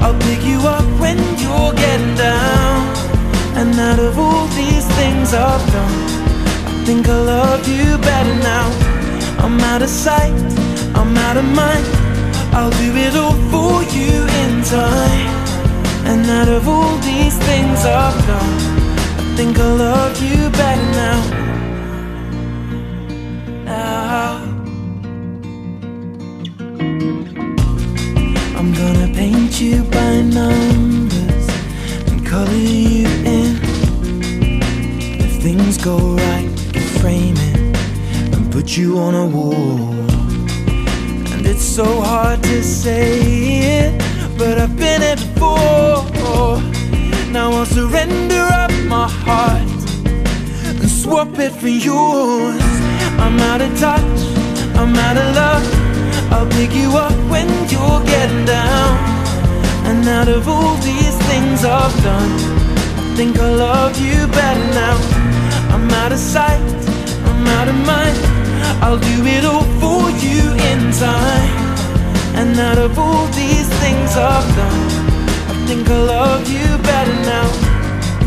I'll pick you up when you're getting down. And out of all these things I've done, I think I love you better now. I'm out of sight, I'm out of mind, I'll do it all for you in time. And out of all these things I've done, I think I love you better now. I'm gonna paint you by numbers and color you in. If things go right, we can frame it and put you on a wall. And it's so hard to say it, but I've been it before. Now I'll surrender up my heart and swap it for yours. I'm out of touch, I'm out of love, I'll pick you up when you're getting down. And out of all these things I've done, I think I love you better now. I'm out of sight, I'm out of mind, I'll do it all for you in time. And out of all these things I've done, I think I love you better now.